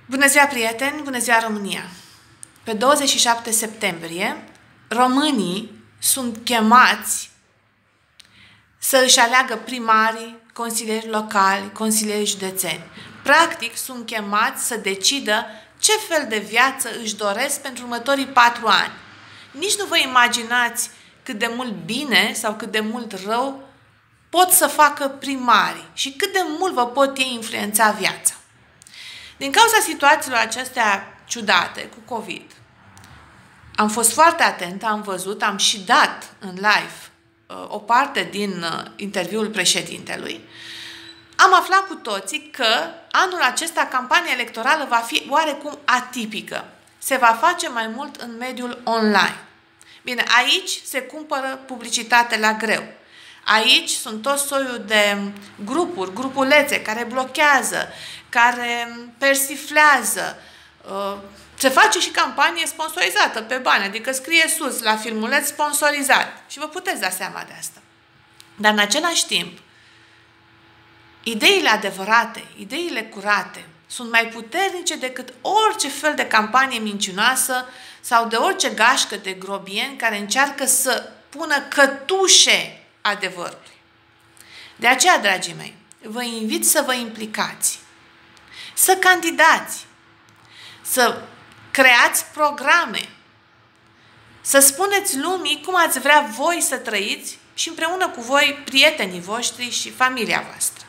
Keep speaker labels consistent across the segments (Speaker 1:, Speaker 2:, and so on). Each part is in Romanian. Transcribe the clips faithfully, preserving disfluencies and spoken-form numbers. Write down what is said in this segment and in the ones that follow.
Speaker 1: Bună ziua, prieteni! Bună ziua, România! Pe douăzeci și șapte septembrie, românii sunt chemați să își aleagă primarii, consilieri locali, consilieri județeni. Practic, sunt chemați să decidă ce fel de viață își doresc pentru următorii patru ani. Nici nu vă imaginați cât de mult bine sau cât de mult rău pot să facă primarii și cât de mult vă pot ei influența viața. Din cauza situațiilor acestea ciudate cu COVID, am fost foarte atentă, am văzut, am și dat în live uh, o parte din uh, interviul președintelui. Am aflat cu toții că anul acesta campania electorală va fi oarecum atipică. Se va face mai mult în mediul online. Bine, aici se cumpără publicitate la greu. Aici sunt tot soiul de grupuri, grupulețe care blochează, care persiflează. Se face și campanie sponsorizată pe bani, adică scrie sus la filmuleț sponsorizat. Și vă puteți da seama de asta. Dar în același timp, ideile adevărate, ideile curate, sunt mai puternice decât orice fel de campanie mincinoasă sau de orice gașcă de grobieni care încearcă să pună cătușe adevărului. De aceea, dragii mei, vă invit să vă implicați, să candidați, să creați programe, să spuneți lumii cum ați vrea voi să trăiți și împreună cu voi prietenii voștri și familia voastră.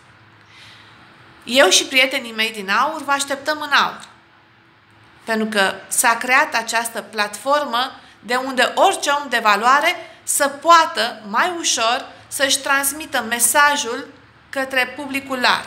Speaker 1: Eu și prietenii mei din Aur vă așteptăm în Aur, pentru că s-a creat această platformă de unde orice om de valoare să poată mai ușor să-și transmită mesajul către publicul larg.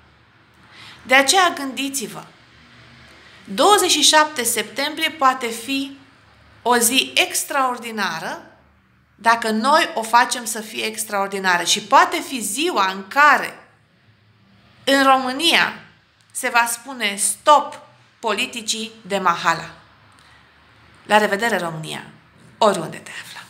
Speaker 1: De aceea gândiți-vă, douăzeci și șapte septembrie poate fi o zi extraordinară dacă noi o facem să fie extraordinară și poate fi ziua în care în România se va spune stop politicii de mahala. La revedere, România, oriunde te află!